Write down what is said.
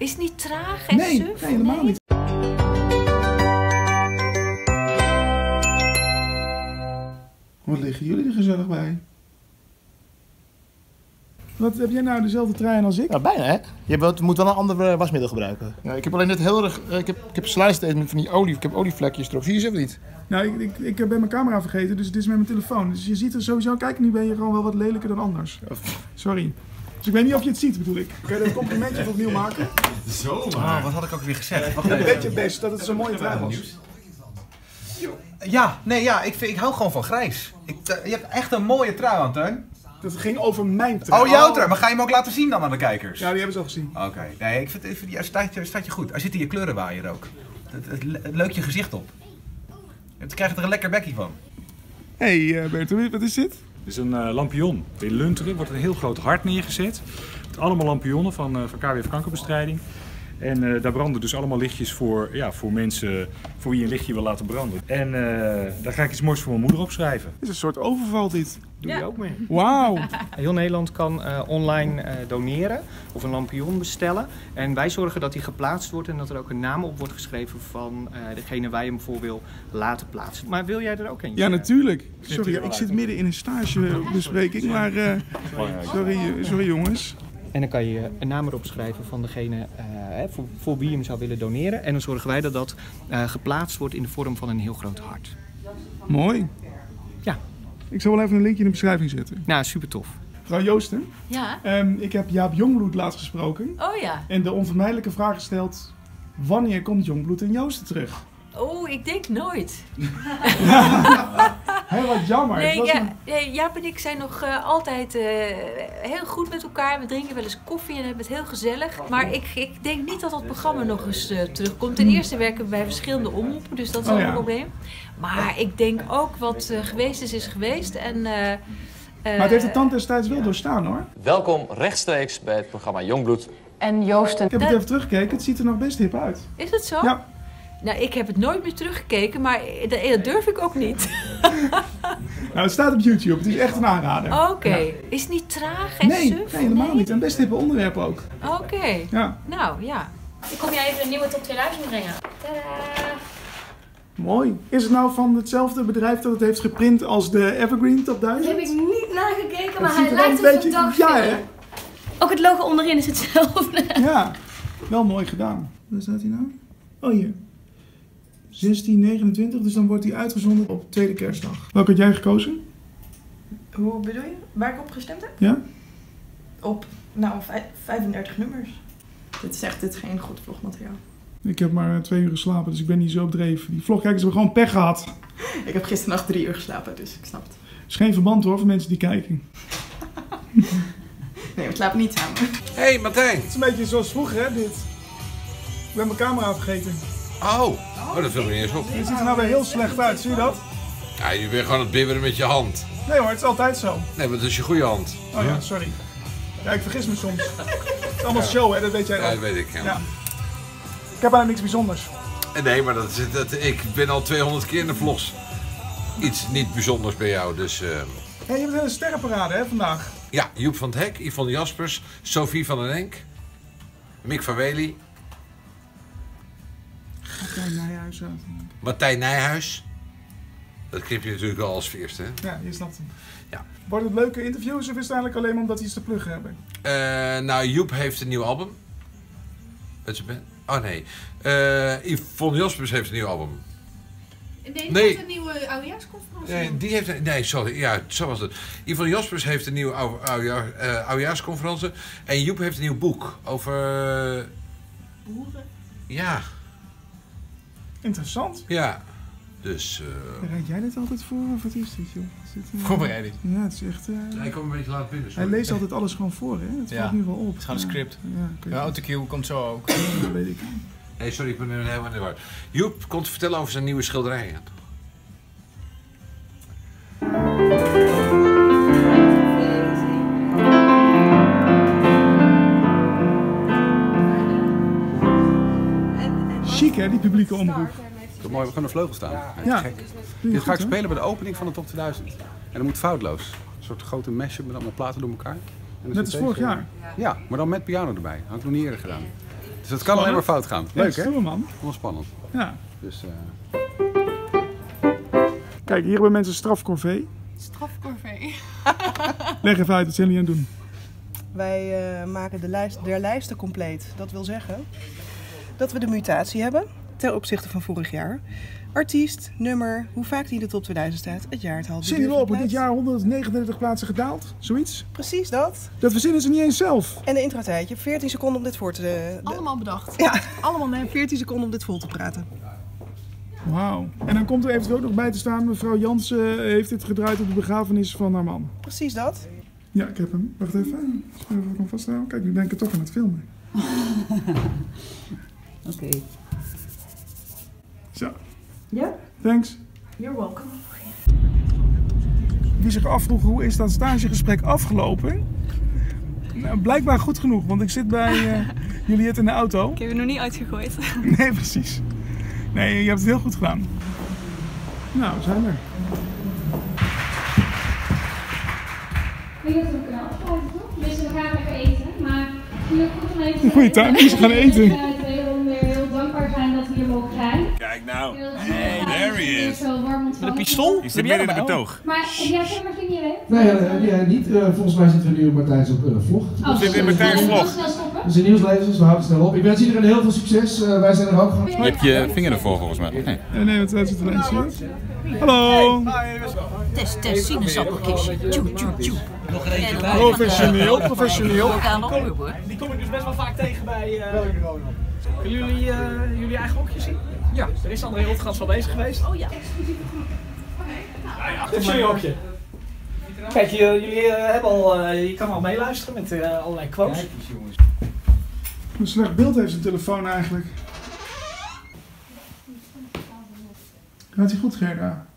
Is het niet traag en Nee, suf? nee, helemaal niet. Wat liggen jullie er gezellig bij? Wat heb jij nou dezelfde trui aan als ik? Ja, bijna hè. Je moet wel een ander wasmiddel gebruiken. Ja, ik heb alleen net heel erg... ik heb slijtsteeds met van die olie. Ik heb olievlekjes erop. Zie je ze of niet? Nou, ik heb mijn camera vergeten, dus het is met mijn telefoon. Dus je ziet er sowieso, kijk, nu ben je gewoon wel wat lelijker dan anders. Sorry. Dus ik weet niet of je het ziet, bedoel ik. Kun je dat complimentje even opnieuw maken? Zomaar. Wat had ik ook weer gezegd? Wacht Weet even. je best dat het zo'n mooie trui was? Ja, nee, ja, ik hou gewoon van grijs. Je hebt echt een mooie trui aan, Teun. Dat ging over mijn trui. Oh, jouw trui. Maar ga je hem ook laten zien dan aan de kijkers? Ja, die hebben ze al gezien. Oké. Nee, ik vind staat je goed. Er zit in je kleurenwaaier ook. Het leukt je gezicht op. Je krijgt er een lekker bekkie van. Hey Bert, wat is dit? Dit is een lampion. In Lunteren wordt een heel groot hart neergezet. Met allemaal lampionnen van KWF Kankerbestrijding. En daar branden dus allemaal lichtjes voor mensen voor wie je een lichtje wil laten branden. En daar ga ik iets moois voor mijn moeder opschrijven. Het is een soort overval dit. Doe je ook mee? Wauw. Heel Nederland kan online doneren of een lampion bestellen. En wij zorgen dat die geplaatst wordt en dat er ook een naam op wordt geschreven van degene waar je hem voor wil laten plaatsen. Maar wil jij er ook eentje? Ja, natuurlijk. Sorry, ik zit midden in een stagebespreking, maar sorry jongens. En dan kan je een naam erop schrijven van degene voor wie je hem zou willen doneren. En dan zorgen wij dat dat geplaatst wordt in de vorm van een heel groot hart. Mooi. Ja. Ik zal wel even een linkje in de beschrijving zetten. Nou, super tof. Mevrouw Joosten, Ja? ik heb Jaap Jongbloed laatst gesproken. Oh ja. En de onvermijdelijke vraag gesteld, wanneer komt Jongbloed en Joosten terug? Oh, ik denk nooit. Heel wat jammer. Nee, Jaap en ik zijn nog altijd heel goed met elkaar. We drinken wel eens koffie en hebben het heel gezellig. Maar ik denk niet dat dat programma nog eens terugkomt. Ten eerste werken we bij verschillende omroepen, dus dat is al een probleem. Maar ik denk ook wat geweest is geweest. En, maar het heeft de tand destijds wel doorstaan hoor. Welkom rechtstreeks bij het programma Jongbloed. En Joosten. Ik heb het even teruggekeken, het ziet er nog best hip uit. Is het zo? Ja. Nou, ik heb het nooit meer teruggekeken, maar dat durf ik ook niet. Nou, het staat op YouTube, het is echt een aanrader. Oké. Ja. Is het niet traag en Nee, suf? helemaal niet. En best hippe onderwerp ook. Oké. Ja. Nou, ja. Ik kom jij even een nieuwe top 2000 brengen. Tadaa! Mooi. Is het nou van hetzelfde bedrijf dat het heeft geprint als de Evergreen Top 1000? Daar heb ik niet naar gekeken, maar Het hij ziet er wel lijkt een op beetje... zo'n Ja, hè? Ook het logo onderin is hetzelfde. Ja, wel mooi gedaan. Waar staat hij nou? Oh, hier. 1629, dus dan wordt die uitgezonden op tweede kerstdag. Welke had jij gekozen? Hoe bedoel je? Waar ik op gestemd heb? Ja? Op, 35 nummers. Dit is geen goed vlogmateriaal. Ik heb maar 2 uur geslapen, dus ik ben niet zo op dreef. Die vlogkijkers hebben gewoon pech gehad. Ik heb gisternacht 3 uur geslapen, dus ik snap het. Er is geen verband hoor, voor mensen die kijken. Nee, we slapen niet samen. Hey Martijn. Het is een beetje zoals vroeger hè, dit. Ik ben mijn camera vergeten. Oh, dat viel me niet eens op. Het ziet er nou weer heel slecht uit, zie je dat? Ja, je bent gewoon aan het bibberen met je hand. Nee hoor, het is altijd zo. Nee, maar het is je goede hand. Oh ja, sorry. Ja, ik vergis me soms. Het is allemaal show hè, dat weet jij Ja, ook. dat weet ik. Ja. Ja. Ik heb bijna niks bijzonders. Nee, maar ik ben al 200 keer in de vlogs. Iets niet bijzonders bij jou, dus... Hey, je bent een sterrenparade hè, vandaag. Ja, Joep van het Hek, Yvonne Jaspers, Sophie van den Enk, Mick van Wely, Martijn Nijhuis. Martijn Nijhuis. Dat knip je natuurlijk al als eerste, hè? Ja, je snapt hem. Ja. Wordt het leuke interviews of is het eigenlijk alleen maar omdat die iets te pluggen hebben? Nou, Joep heeft een nieuw album. Met zijn band. Oh nee. Yvonne Jaspers heeft een nieuw album. Nee, een nieuwe oudejaarsconferentie. Die heeft... Nee, sorry. Ja, zo was het. Yvonne Jaspers heeft een nieuwe oudejaarsconferentie. En Joep heeft een nieuw boek over... Boeren. Ja. Interessant. Ja. Dus... Rijd jij dit altijd voor of wat is dit joh? Voorbereiding. Ja, het is echt... Hij komt een beetje laat binnen. Hij leest altijd alles gewoon voor hè? Het valt nu wel op. Het is gewoon een script. Ja, autocue komt zo ook. dat weet ik. Nee, sorry, ik ben er helemaal in de war. Joep komt vertellen over zijn nieuwe schilderijen. Chic hè, die publieke omroep. Mooi, we gaan de vleugel staan. Ja. Gek. Dit ga ik spelen bij de opening van de Top 2000. En dat moet foutloos. Een soort grote mashup met allemaal platen door elkaar. En Net als vorig jaar. Ja, maar dan met piano erbij. Had ik nog niet eerder gedaan. Dus het kan alleen maar fout gaan. Leuk, hè? Stoer, man. Wel spannend. Ja. Dus, Kijk, hier hebben mensen strafcorvée. Strafcorvée. Leg even uit, wat zijn jullie aan het doen? Wij maken de lijst der lijsten compleet. Dat wil zeggen dat we de mutatie hebben ten opzichte van vorig jaar. Artiest, nummer, hoe vaak die in de top 2000 staat, het jaartal. Zin je op, dit jaar 139 plaatsen gedaald, zoiets? Precies dat. Dat verzinnen ze niet eens zelf. En de introtijd, je hebt 14 seconden om dit voor te... Allemaal bedacht. Ja, allemaal 14 seconden om dit vol te praten. Wauw. En dan komt er eventueel ook nog bij te staan, mevrouw Jansen heeft dit gedraaid op de begrafenis van haar man. Precies dat. Ja, ik heb hem. Wacht even. Even of ik hem vasthouden. Kijk, nu ben ik er toch aan het filmen. Oké. Zo. Ja? Thanks. You're welcome. Wie zich afvroeg hoe is dat stagegesprek afgelopen? Nou, blijkbaar goed genoeg, want ik zit bij Juliette in de auto. Ik heb je nog niet uitgegooid. Nee, precies. Nee, je hebt het heel goed gedaan. Nou, we zijn er. Ik denk dat we kunnen afsluiten, toch? Dus we gaan even eten, maar jullie goed om even... Een goede timing, ze gaan eten. Wederom weer heel dankbaar zijn dat we hier mogen zijn. Kijk nou, hey, there he is. Met een pistool? Is dit midden in de betoog? Maar heb jij zeg maar ging je weg? Nee, niet. Volgens mij zitten we nu in Martijn's vlog. We zitten in Martijn's vlog. We zijn nieuwslezers, we houden snel op. Ik wens iedereen heel veel succes. Wij zijn er ook. Je hebt je vinger ervoor volgens mij. Nee, nee, want wij zitten alleen serieus. Hallo! Test, sinaasappelkistje. Tjoep, tjoep, tjoep. Nog een eentje bij. Professioneel, professioneel. Die kom ik dus best wel vaak tegen bij... Willen jullie eigen hokje zien? Ja. Er is André Rotgans wel bezig geweest. Oh ja. Dit is jullie hokje. Kijk, jullie hebben al... je kan al meeluisteren met allerlei quotes. Een slecht beeld heeft zijn telefoon eigenlijk. Gaat hij goed, Gerda?